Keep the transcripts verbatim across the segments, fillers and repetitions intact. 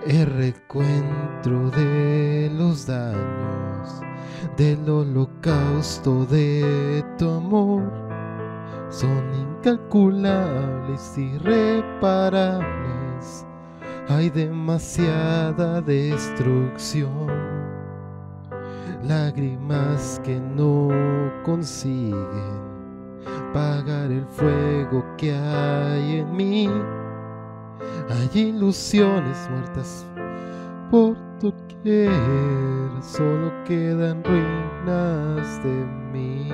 El recuentro de los daños del holocausto de tu amor son incalculables, irreparables. Hay demasiada destrucción, lágrimas que no consiguen pagar el fuego que hay en mí. Hay ilusiones muertas por doquier, solo quedan ruinas de mí.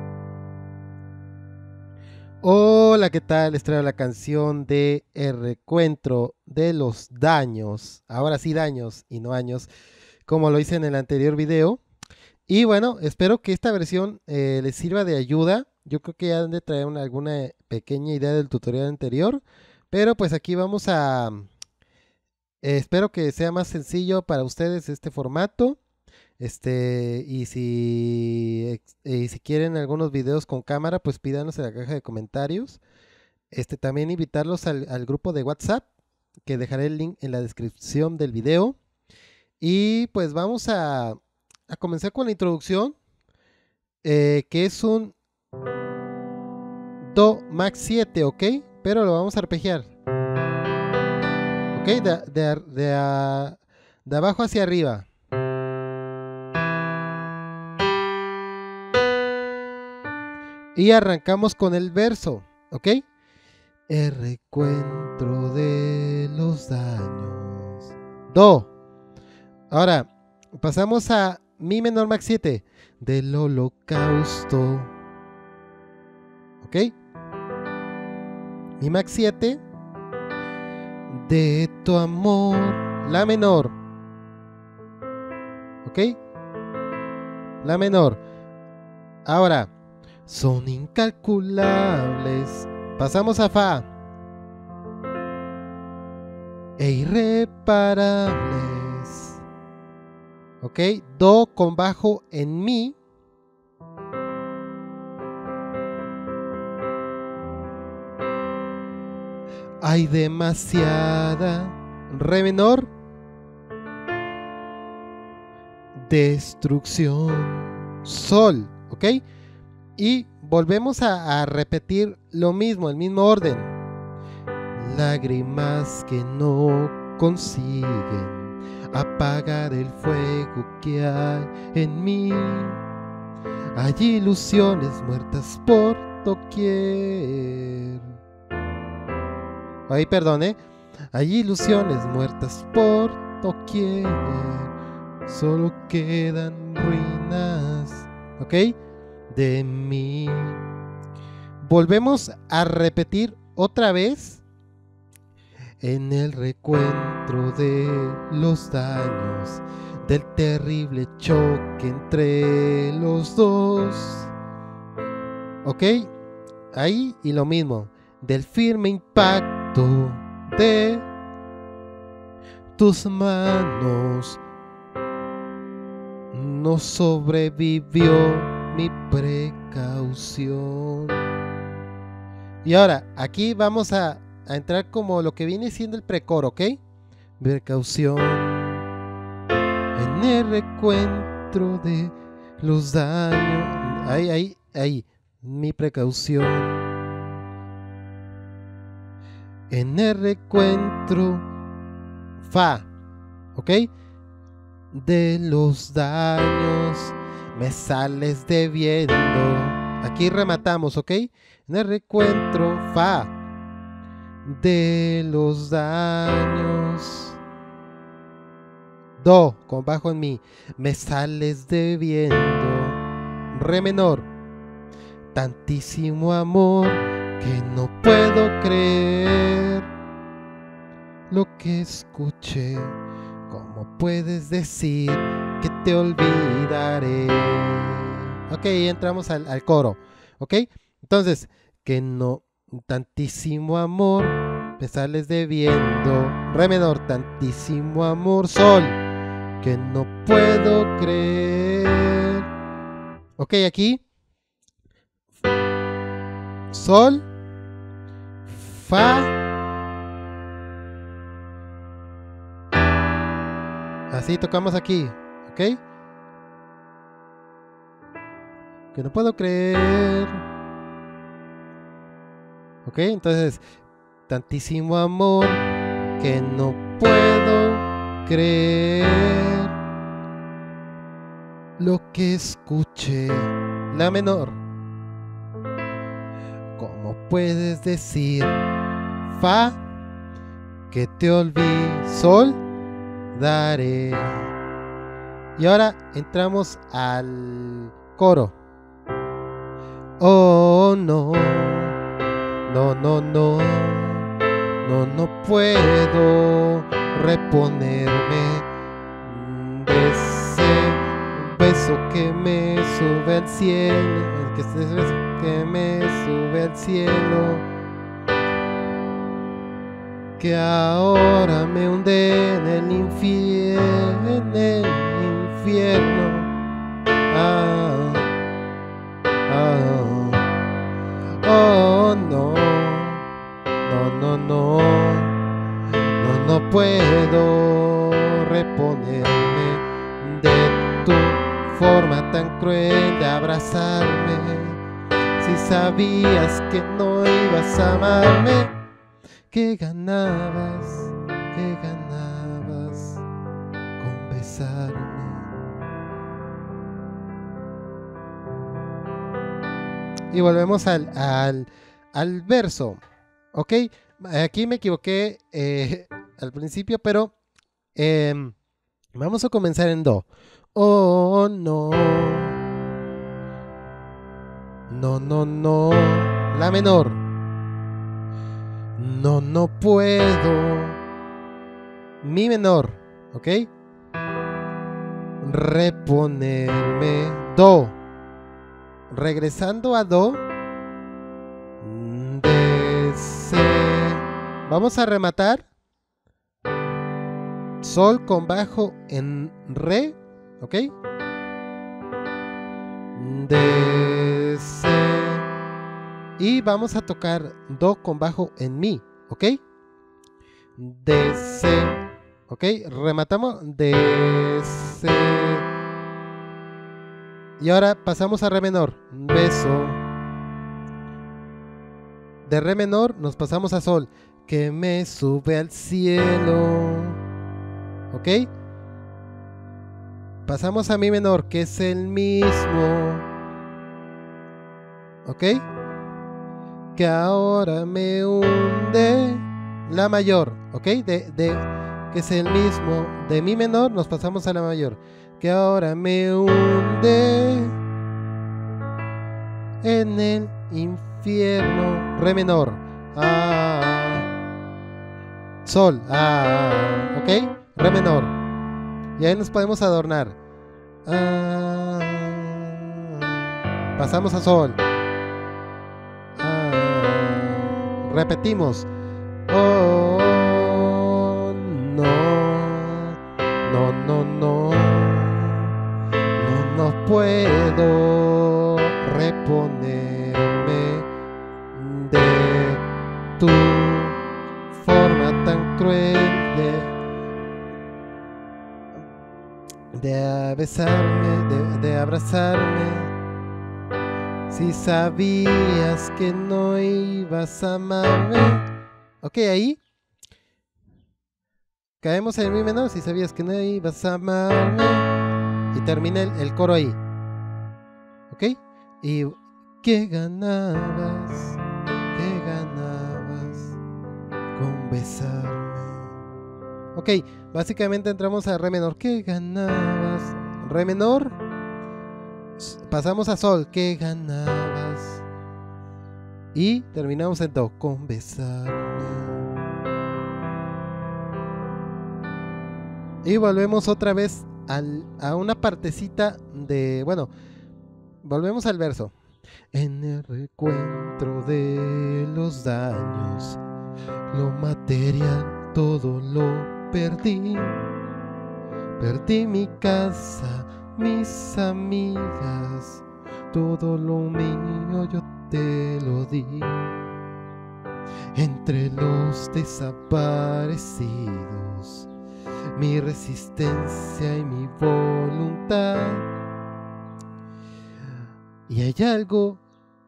Hola, ¿qué tal? Les traigo la canción de El recuentro de los daños. Ahora sí daños y no años, como lo hice en el anterior video. Y bueno, espero que esta versión eh, les sirva de ayuda. Yo creo que ya han de traer una, alguna pequeña idea del tutorial anterior. Pero pues aquí vamos a... eh, espero que sea más sencillo para ustedes este formato. Este, y si, ex- y si quieren algunos videos con cámara, pues pídanos en la caja de comentarios. Este, también invitarlos al, al grupo de WhatsApp, que dejaré el link en la descripción del video. Y pues vamos a, a comenzar con la introducción, eh, que es un Do Max siete, ¿ok? Pero lo vamos a arpegiar, ¿ok? De, de, de, a- de abajo hacia arriba. Y arrancamos con el verso, ¿ok? El recuentro de los daños. Do. Ahora, pasamos a Mi menor max siete. Del holocausto. ¿Ok? Mi max siete. De tu amor. La menor. ¿Ok? La menor. Ahora, son incalculables. Pasamos a Fa. E irreparables. ¿Ok? Do con bajo en Mi. Hay demasiada. Re menor. Destrucción. Sol. ¿Ok? Y volvemos a, a repetir lo mismo, el mismo orden. Lágrimas que no consiguen apagar el fuego que hay en mí. Hay ilusiones muertas por doquier. Ay, perdón, ¿eh? Hay ilusiones muertas por doquier. Solo quedan ruinas, ¿ok? De mí. Volvemos a repetir otra vez. En el recuentro de los daños, del terrible choque entre los dos. ¿Ok? Ahí y lo mismo. Del firme impacto de tus manos. No sobrevivió mi precaución. Y ahora, aquí vamos a, a entrar como lo que viene siendo el precoro, ¿ok? Precaución. En el recuentro de los daños. Ahí, ahí, ahí. Mi precaución. En el recuentro. Fa. ¿Ok? De los daños. Me sales debiendo. Aquí rematamos, ¿ok? En el recuentro. Fa. De los daños. Do con bajo en Mi. Me sales debiendo. Re menor. Tantísimo amor que no puedo creer lo que escuché. ¿Cómo puedes decir que te olvidaré? Ok, entramos al, al coro. Ok, entonces, que no, tantísimo amor, me sales debiendo. Re menor, tantísimo amor, sol, que no puedo creer. Ok, aquí, sol, fa, Así tocamos aquí, ¿ok? Que no puedo creer. Ok, entonces, tantísimo amor que no puedo creer lo que escuché. La menor. ¿Cómo puedes decir fa que te olvidé? Sol, daré. Y ahora entramos al coro. Oh no, no, no, no, no, no puedo reponerme de ese beso que me sube al cielo, que ese beso que me sube al cielo, que ahora me hunde en el infierno, en el infierno. Ah. Oh, oh no, no, no, no, no, no puedo reponerme de tu forma tan cruel de abrazarme. Si sabías que no ibas a amarme, ¿qué ganabas? ¿Qué ganabas con besarme? Y volvemos al, al, al verso, ¿ok? Aquí me equivoqué eh, al principio, pero eh, vamos a comenzar en do. Oh, no. No, no, no. La menor. No, no puedo. Mi menor, ¿ok? Reponerme. Do. Regresando a do, de, se, vamos a rematar sol con bajo en re, ¿ok? De, se, y vamos a tocar do con bajo en mi, ¿ok? De, se, ¿ok? Rematamos de, se. Y ahora pasamos a re menor, beso. De re menor nos pasamos a sol, que me sube al cielo. ¿Ok? Pasamos a mi menor, que es el mismo. ¿Ok? Que ahora me hunde. La mayor, ¿ok? De, de, que es el mismo. De mi menor nos pasamos a la mayor, que ahora me hunde en el infierno. Re menor. Ah. Sol. Ah. ¿Ok? Re menor. Y ahí nos podemos adornar. Ah. Pasamos a sol. Ah. Repetimos. Oh, no. No, no, no. No, no puedo reponerme de tu forma tan cruel de, de besarme, de, de abrazarme. Si sabías que no ibas a amarme. Ok, ahí caemos en mi menor. Si sabías que no ibas a amarme. Y termina el, el coro ahí. ¿Ok? Y ¿qué ganabas? ¿Qué ganabas con besarme? Ok, básicamente entramos a re menor. ¿Qué ganabas? Re menor. Pasamos a sol. ¿Qué ganabas? Y terminamos en do. Con besarme. Y volvemos otra vez al, a una partecita de... Bueno, volvemos al verso. En el recuentro de los daños, lo material todo lo perdí. Perdí mi casa, mis amigas, todo lo mío yo te lo di. Entre los desaparecidos mi resistencia y mi voluntad. Y hay algo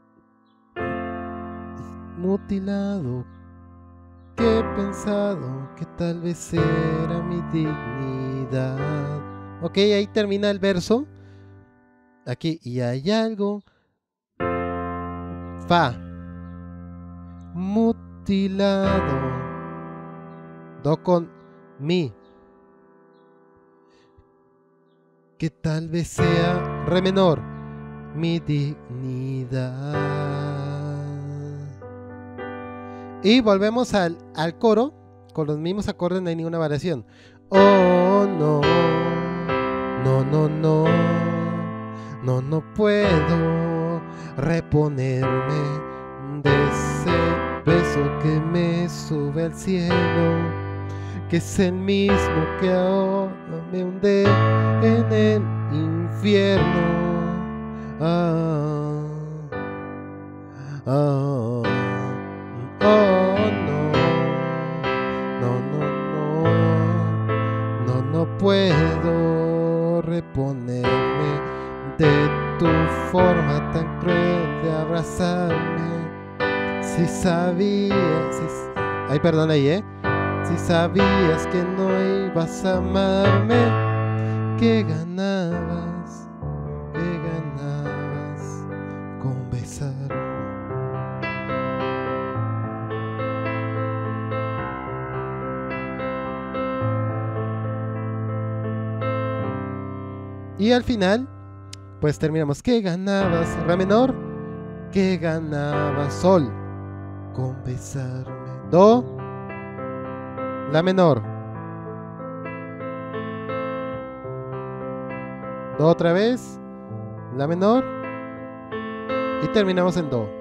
mutilado que he pensado que tal vez era mi dignidad. Ok, ahí termina el verso. Aquí, y hay algo. Fa. Mutilado. Do con mi. Que tal vez sea re menor. Mi dignidad. Y volvemos al, al coro. Con los mismos acordes, no hay ninguna variación. Oh no. No, no, no. No, no puedo reponerme de ese beso que me sube al cielo, que es el mismo que ahora me hunde en el infierno. Ah, ah, oh no, no, no, no, no, no puedo reponerme de tu forma tan cruel de abrazarme. Si sabías, si, ay perdón ahí, eh. Si sabías que no ibas a amarme, ¿qué ganabas? ¿Qué ganabas con besarme? Y al final, pues terminamos. ¿Qué ganabas? Re menor. ¿Qué ganabas? Sol. Con besarme. Do. La menor. Do otra vez. La menor. Y terminamos en do.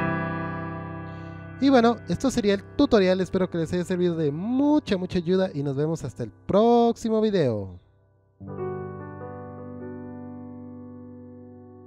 Y bueno, esto sería el tutorial. Espero que les haya servido de mucha, mucha ayuda. Y nos vemos hasta el próximo video.